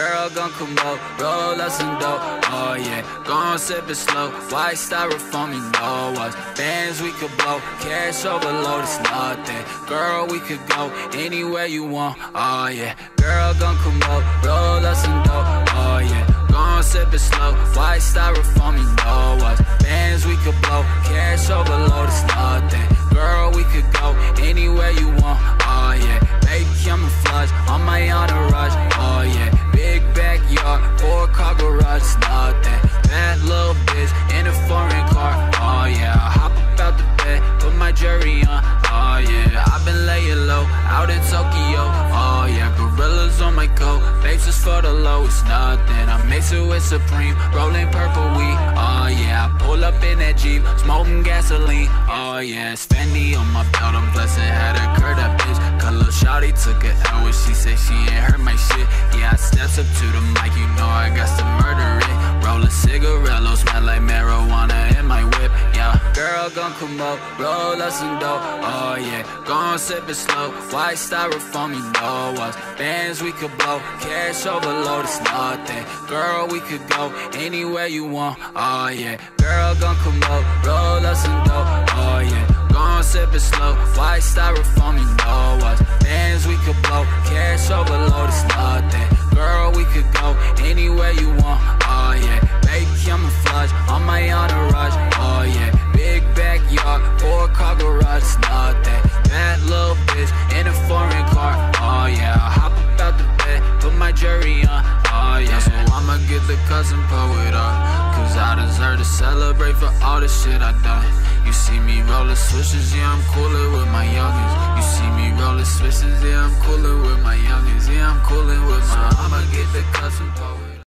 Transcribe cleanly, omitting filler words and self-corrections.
Girl, gon' come up, roll us some dope. Oh yeah, gon' sip it slow. White styrofoam, you know us. Bands we could blow, cash overload, it's nothing. Girl, we could go anywhere you want. Oh yeah, girl, gon' come up, roll us some dope. Oh yeah, gon' sip it slow. White styrofoam, you know us. Bands we could blow, cash overload, it's nothing. Girl, we could go anywhere you want. Oh yeah, baby, camouflage on my entourage. Oh yeah, big backyard, 4-car garage, it's nothing. Bad little bitch in a foreign car. Oh yeah, I hop up out the bed, put my jury on. Oh yeah, I've been laying low out in Tokyo. Oh yeah, gorillas on my coat, faces for the low, it's nothing. I mix it with Supreme, rolling purple weed. Oh yeah, I pull up in that Jeep, smoking gasoline. Oh yeah, it's Fendi on my belt, I'm blessed, had her curve that bitch. Cause lil' shawty took a L when she said she ain't heard my shit. Yeah, I steps up to the mic, you know I got to murder it. Roll a cigarillo, smell like marijuana in my whip. Yeah, girl gon' come up, roll us some dope. Oh yeah, gon' sip it slow. White styrofoam, you know us. Bands we could blow, cash overload, it's nothing. Girl, we could go anywhere you want. Oh yeah, girl gon' come up, roll us some dope. Oh yeah, gon' sip it slow. White styrofoam, you know us. Bands we could blow, cash overload, it's nothing. Girl, we could go anywhere you want. Oh yeah, baby, camouflage on my entourage. Oh yeah, big backyard, 4-car garage, it's nothing. Bad little bitch in a foreign car. Oh yeah, I hop up out the bed, put my jury on. Oh yeah, so I'ma get the cousin poet up, cause I deserve to celebrate for all the shit I done. You see me rollin' switches, yeah, I'm coolin' with my youngins. You see me rollin' switches, yeah, I'm coolin' with my youngins. Yeah, I'm coolin' with my, I'ma get the cousin poet.